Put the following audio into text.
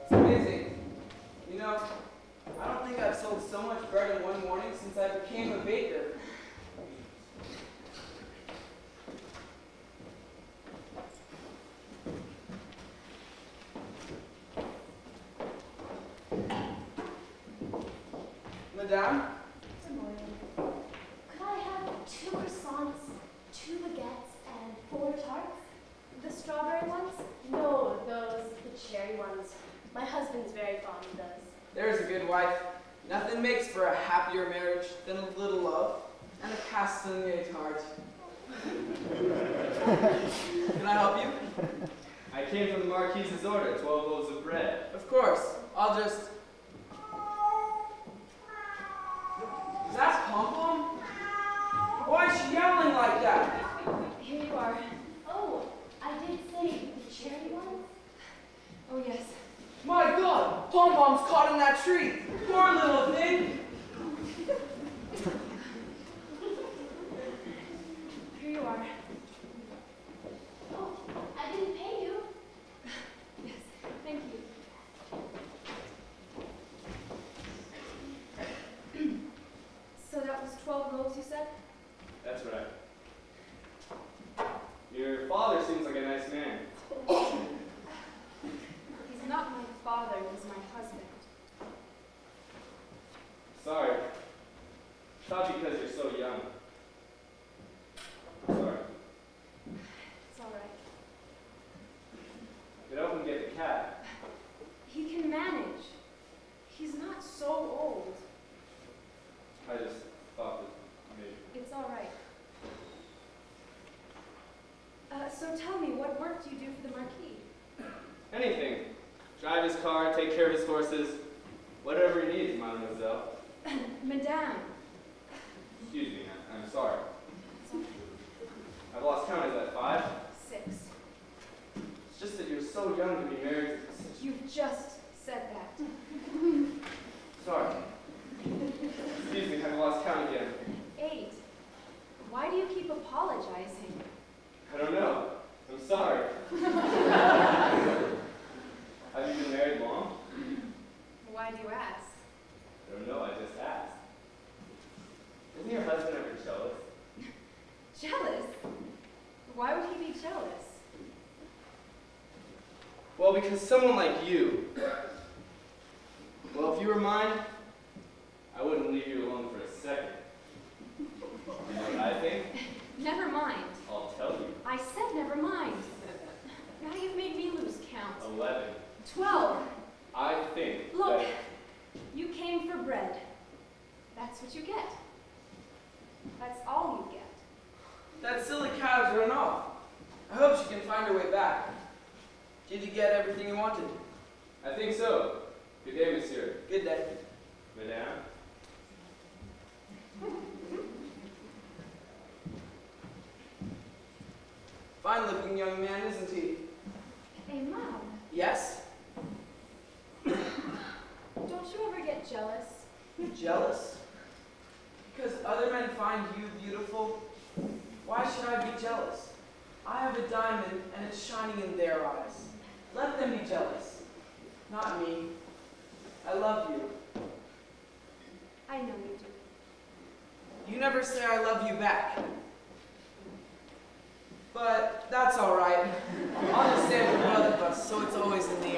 It's amazing. You know, I don't think I've sold so much bread in one morning since I became a baker. Madame? Good morning. Could I have 2 croissants, 2 baguettes, and 4 tarts? The strawberry ones? No, the cherry ones. My husband's very fond of those. There's a good wife. Nothing makes for a happier marriage than a little love and a castagne tart. Can I help you? I came from the Marquise's order, 12 loaves of bread. Of course. I'll just... Is that Pom-Pom? Why is she yowling like that? Here you are. Oh, I did say the cherry ones? Oh, yes. My God! Pom-Pom's caught in that tree! Poor little thing! Here you are. Oh, I didn't pay you. Yes, thank you. So that was 12 loaves, you said? That's right. Your father seems like a nice man. He's not my father, he's my husband. Sorry. Thought because you're so young. Sorry. It's all right. Get up and get the cat. He can manage. He's not so old. I just thought that maybe. It's all right. So tell me, what work do you do for the Marquis? Anything. Drive his car, take care of his horses. Whatever he needs, mademoiselle. Madame. Excuse me, I'm sorry. It's all right. I've lost count. Is that 5? 6. It's just that you're so young to be married to such... You've just said that. Sorry. Excuse me, I've lost count again. 8. Why do you keep apologizing? I don't know. I'm sorry. Have you been married long? Why do you ask? I don't know, I just asked. Isn't your husband ever jealous? Jealous? Why would he be jealous? Well, because someone like you. Well, if you were mine, I wouldn't leave you alone for a second. You know what I think? Never mind. I'll tell you. I said never mind. Now you've made me lose count. 11. 12. I think Look, that... you came for bread. That's what you get. That's all you get. That silly cow's run off. I hope she can find her way back. Did you get everything you wanted? I think so. Good day, monsieur. Good day. Madame? Fine-looking young man, isn't he? Hey, Mom, Yes? don't you ever get jealous? Jealous? Because other men find you beautiful? Why should I be jealous? I have a diamond and it's shining in their eyes. Let them be jealous. Not me. I love you. I know you do. You never say I love you back. But that's all right. I'll just say it for both of us, so it's always in the